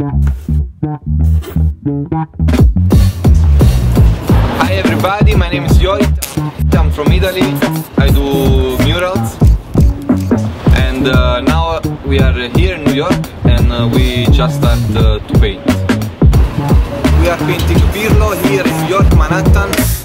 Hi everybody, my name is Jorit. I'm from Italy. I do murals. And now we are here in New York and we just start to paint. We are painting Pirlo here in New York, Manhattan.